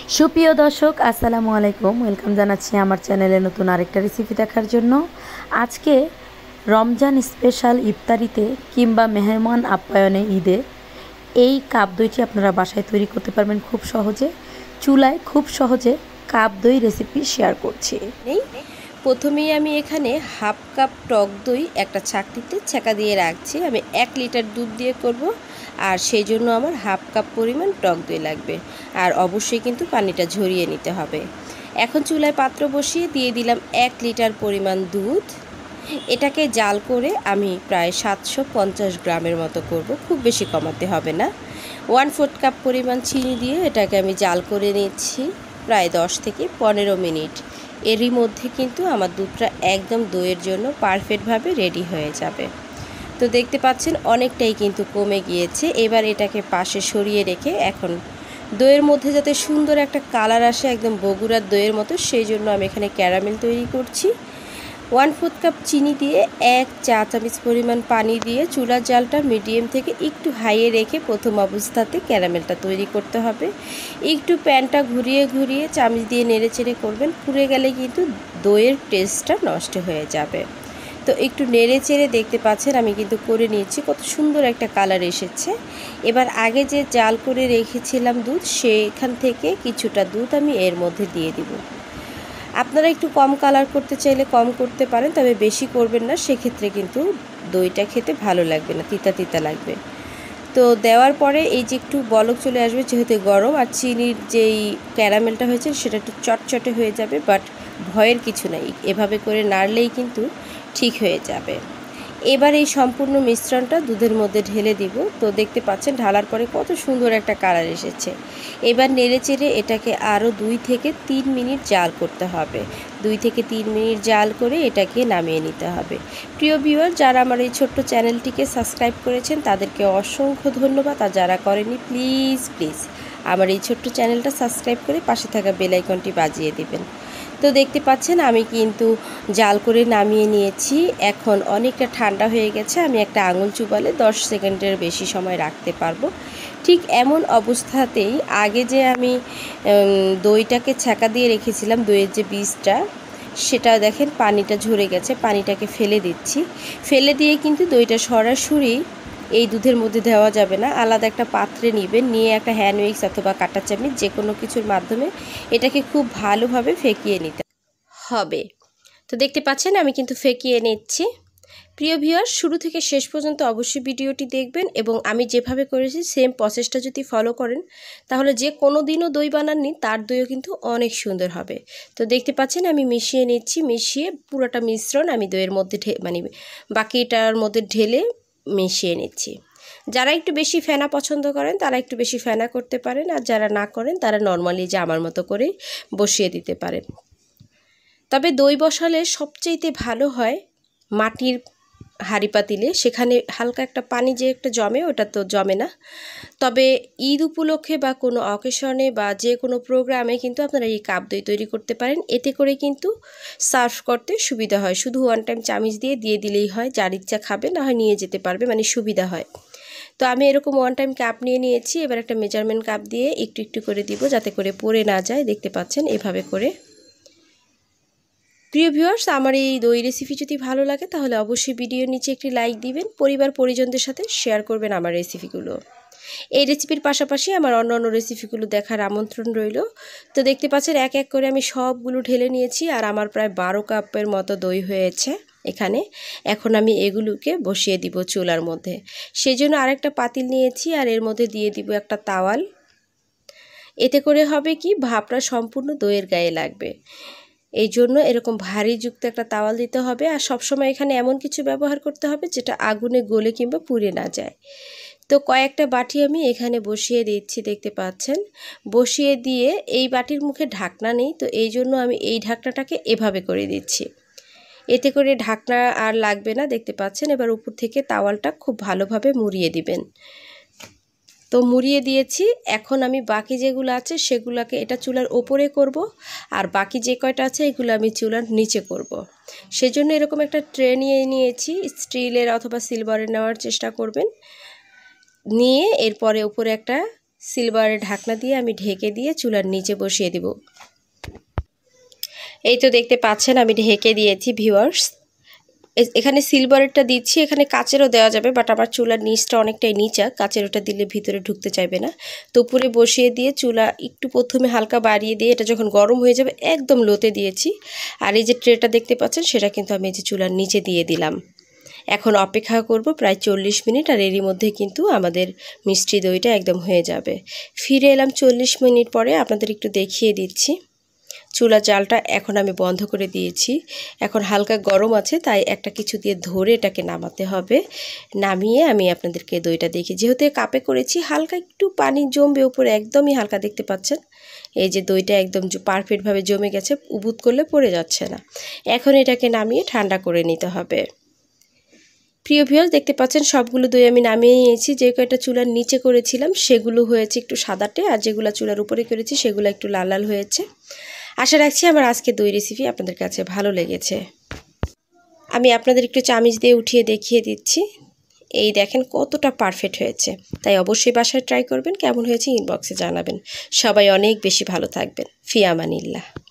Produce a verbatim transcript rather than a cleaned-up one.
সুপ্রিয় দর্শক আসসালামু আলাইকুম, ওয়েলকাম জানাচ্ছি আমার চ্যানেলে নতুন আরেকটা রেসিপি দেখার জন্য। আজকে রমজান স্পেশাল ইফতারিতে কিংবা মেহমান আপ্যায়নে ঈদে এই কাপ দইটি আপনারা বাসায় তৈরি করতে পারবেন খুব সহজে। চুলায় খুব সহজে কাপ দই রেসিপি শেয়ার করছি। প্রথমেই আমি এখানে হাফ কাপ টক দই একটা ছাঁকনিতে ছেঁকা দিয়ে রাখছি। আমি এক লিটার দুধ দিয়ে করব, আর সেই জন্য আমার হাফ কাপ পরিমাণ টক দই লাগবে। আর অবশ্যই কিন্তু পানিটা ঝরিয়ে নিতে হবে। এখন চুলায় পাত্র বসিয়ে দিয়ে দিলাম এক লিটার পরিমাণ দুধ। এটাকে জাল করে আমি প্রায় সাতশো পঞ্চাশ গ্রামের মতো করব, খুব বেশি কমাতে হবে না। ওয়ান ফোর্থ কাপ পরিমাণ চিনি দিয়ে এটাকে আমি জাল করে নিচ্ছি প্রায় দশ থেকে পনেরো মিনিট। এরই মধ্যে কিন্তু আমার দুধটা একদম দইয়ের জন্য পারফেক্টভাবে রেডি হয়ে যাবে। তো দেখতে পাচ্ছেন অনেকটাই কিন্তু কমে গিয়েছে। এবার এটাকে পাশে সরিয়ে রেখে এখন দইয়ের মধ্যে যাতে সুন্দর একটা কালার আসে, একদম বগুড়ার দইয়ের মতো, সেই জন্য আমি এখানে ক্যারামেল তৈরি করছি। ওয়ান ফোর্থ কাপ চিনি দিয়ে এক চা চামচ পরিমাণ পানি দিয়ে চুলার জালটা মিডিয়াম থেকে একটু হাইয়ে রেখে প্রথম অবস্থাতে ক্যারামেলটা তৈরি করতে হবে। একটু প্যানটা ঘুরিয়ে ঘুরিয়ে চামচ দিয়ে নেড়ে চেড়ে করবেন, পুড়ে গেলে কিন্তু দইয়ের টেস্টটা নষ্ট হয়ে যাবে। তো একটু নেড়ে চেড়ে দেখতে পাচ্ছেন আমি কিন্তু করে নিয়েছি, কত সুন্দর একটা কালার এসেছে। এবার আগে যে জাল করে রেখেছিলাম দুধ, সেখান থেকে কিছুটা দুধ আমি এর মধ্যে দিয়ে দিব। আপনারা একটু কম কালার করতে চাইলে কম করতে পারেন, তবে বেশি করবেন না, সেক্ষেত্রে কিন্তু দইটা খেতে ভালো লাগবে না, তিতা তিতা লাগবে। তো দেওয়ার পরে এই যে একটু বলক চলে আসবে, যেহেতু গরম, আর চিনির যেই ক্যারামেলটা হয়েছে সেটা একটু চটচটে হয়ে যাবে, বাট ভয়ের কিছু নাই, এভাবে করে নাড়লেই কিন্তু ঠিক হয়ে যাবে। এবার এই সম্পূর্ণ মিশ্রণটা দুধের মধ্যে ঢেলে দিব। তো দেখতে পাচ্ছেন ঢালার পরে কত সুন্দর একটা কালার এসেছে। এবার নেড়ে চেড়ে এটাকে আরও দুই থেকে তিন মিনিট জাল করতে হবে। দুই থেকে তিন মিনিট জাল করে এটাকে নামিয়ে নিতে হবে। প্রিয় ভিউয়ার, যারা আমার এই ছোট্ট চ্যানেলটিকে সাবস্ক্রাইব করেছেন তাদেরকে অসংখ্য ধন্যবাদ, আর যারা করেনি প্লিজ প্লিজ আমার এই ছোট্ট চ্যানেলটা সাবস্ক্রাইব করে পাশে থাকা বেল আইকনটি বাজিয়ে দেবেন। তো দেখতে পাচ্ছেন আমি কিন্তু জাল করে নামিয়ে নিয়েছি। এখন অনেকটা ঠান্ডা হয়ে গেছে, আমি একটা আঙুল চুবালে দশ সেকেন্ডের বেশি সময় রাখতে পারবো। ঠিক এমন অবস্থাতেই আগে যে আমি দইটাকে ছ্যাঁকা দিয়ে রেখেছিলাম, দইয়ের যে বীজটা, সেটা দেখেন পানিটা ঝরে গেছে, পানিটাকে ফেলে দিচ্ছি। ফেলে দিয়ে কিন্তু দইটা সরাসরি এই দুধের মধ্যে দেওয়া যাবে না, আলাদা একটা পাত্রে নেবেন, নিয়ে একটা হ্যান্ড উইক্স অথবা কাঁটা চামচ যে কোনো কিছুর মাধ্যমে এটাকে খুব ভালোভাবে ফেকিয়ে নিতে হবে। তো দেখতে পাচ্ছেন আমি কিন্তু ফেকিয়ে নিচ্ছি। প্রিয় ভিউয়ার, শুরু থেকে শেষ পর্যন্ত অবশ্যই ভিডিওটি দেখবেন, এবং আমি যেভাবে করেছি সেম প্রসেসটা যদি ফলো করেন তাহলে যে কোনো দিনও দই বানাননি তার দইও কিন্তু অনেক সুন্দর হবে। তো দেখতে পাচ্ছেন আমি মিশিয়ে নিচ্ছি, মিশিয়ে পুরোটা মিশ্রণ আমি দইয়ের মধ্যে মানে বাকিটার মধ্যে ঢেলে মিশিয়ে নিচ্ছি। যারা একটু বেশি ফেনা পছন্দ করেন তারা একটু বেশি ফেনা করতে পারেন, আর যারা না করেন তারা নর্মালি যে আমার মতো করেই বসিয়ে দিতে পারেন। তবে দই বসালে সবচেয়ে ভালো হয় মাটির হাঁড়ি পাতিলে, সেখানে হালকা একটা পানি যে একটা জমে, ওটা তো জমে না। তবে ঈদ উপলক্ষে বা কোনো অকেশনে বা যে কোনো প্রোগ্রামে কিন্তু আপনারা এই কাপ দই তৈরি করতে পারেন। এতে করে কিন্তু সার্ভ করতে সুবিধা হয়, শুধু ওয়ান টাইম চামচ দিয়ে দিয়ে দিলেই হয়, যার ইচ্ছা খাবে না হয় নিয়ে যেতে পারবে, মানে সুবিধা হয়। তো আমি এরকম ওয়ান টাইম কাপ নিয়ে নিয়েছি। এবার একটা মেজারমেন্ট কাপ দিয়ে একটু একটু করে দিব যাতে করে পড়ে না যায়। দেখতে পাচ্ছেন এভাবে করে। প্রিয় ভিউয়ার্স, আমার এই দই রেসিপি যদি ভালো লাগে তাহলে অবশ্যই ভিডিওর নিচে একটি লাইক দিবেন, পরিবার পরিজনদের সাথে শেয়ার করবেন আমার রেসিপিগুলো। এই রেসিপির পাশাপাশি আমার অন্য অন্য রেসিপিগুলো দেখার আমন্ত্রণ রইল। তো দেখতে পাচ্ছেন এক এক করে আমি সবগুলো ঢেলে নিয়েছি, আর আমার প্রায় বারো কাপের মতো দই হয়েছে এখানে। এখন আমি এগুলোকে বসিয়ে দিব চুলার মধ্যে। সেই জন্য আরেকটা পাতিল নিয়েছি, আর এর মধ্যে দিয়ে দিব একটা তাওয়াল। এতে করে হবে কি, ভাপটা সম্পূর্ণ দইয়ের গায়ে লাগবে, এই জন্য এরকম ভারী যুক্ত একটা তাওয়াল দিতে হবে। আর সবসময় এখানে এমন কিছু ব্যবহার করতে হবে যেটা আগুনে গলে কিংবা পুড়ে না যায়। তো কয়েকটা বাটি আমি এখানে বসিয়ে দিচ্ছি, দেখতে পাচ্ছেন। বসিয়ে দিয়ে এই বাটির মুখে ঢাকনা নেই, তো এই জন্য আমি এই ঢাকনাটাকে এভাবে করে দিচ্ছি। এতে করে ঢাকনা আর লাগবে না, দেখতে পাচ্ছেন। এবার উপর থেকে তাওয়ালটা খুব ভালোভাবে মুড়িয়ে দিবেন। তো মুড়িয়ে দিয়েছি। এখন আমি বাকি যেগুলো আছে সেগুলোকে এটা চুলার ওপরে করব, আর বাকি যে কয়টা আছে এগুলো আমি চুলার নিচে করব। সেজন্য এরকম একটা ট্রে নিয়ে নিয়েছি, স্টিলের অথবা সিলভারের নেওয়ার চেষ্টা করবেন। নিয়ে এরপরে উপরে একটা সিলভারের ঢাকনা দিয়ে আমি ঢেকে দিয়ে চুলার নিচে বসিয়ে দেব। এই তো দেখতে পাচ্ছেন আমি ঢেকে দিয়েছি ভিউয়ার্স। এখানে সিলভারেরটা দিচ্ছি, এখানে কাচেরও দেওয়া যাবে, বাট আমার চুলার নিচটা অনেকটাই নিচা, কাচের ওটা দিলে ভিতরে ঢুকতে চাইবে না। তো উপরে বসিয়ে দিয়ে চুলা একটু প্রথমে হালকা বাড়িয়ে দিয়ে এটা যখন গরম হয়ে যাবে একদম লোতে দিয়েছি। আর এই যে ট্রেটা দেখতে পাচ্ছেন সেটা কিন্তু আমি এই যে চুলার নিচে দিয়ে দিলাম। এখন অপেক্ষা করব প্রায় চল্লিশ মিনিট, আর এরই মধ্যে কিন্তু আমাদের মিষ্টি দইটা একদম হয়ে যাবে। ফিরে এলাম চল্লিশ মিনিট পরে, আপনাদের একটু দেখিয়ে দিচ্ছি। চুলার জালটা এখন আমি বন্ধ করে দিয়েছি। এখন হালকা গরম আছে, তাই একটা কিছু দিয়ে ধরে এটাকে নামাতে হবে। নামিয়ে আমি আপনাদেরকে দইটা দেখি, যেহেতু কাপে করেছি হালকা একটু পানি জমবে উপরে, একদমই হালকা দেখতে পাচ্ছেন। এই যে দইটা একদম পারফেক্টভাবে জমে গেছে, উবুত করলে পড়ে যাচ্ছে না। এখন এটাকে নামিয়ে ঠান্ডা করে নিতে হবে। প্রিয় ভিউয়ার্স, দেখতে পাচ্ছেন সবগুলো দই আমি নামিয়ে নিয়েছি। যে কয়টা চুলার নিচে করেছিলাম সেগুলো হয়েছে একটু সাদাটে, আর যেগুলো চুলার উপরে করেছি সেগুলো একটু লাল লাল হয়েছে। আশা রাখছি আমার আজকে দই রেসিপি আপনাদের কাছে ভালো লেগেছে। আমি আপনাদের একটু চামচ দিয়ে উঠিয়ে দেখিয়ে দিচ্ছি। এই দেখেন কতটা পারফেক্ট হয়েছে। তাই অবশ্যই বাসায় ট্রাই করবেন, কেমন হয়েছে ইনবক্সে জানাবেন। সবাই অনেক বেশি ভালো থাকবেন। ফি আমানিল্লাহ।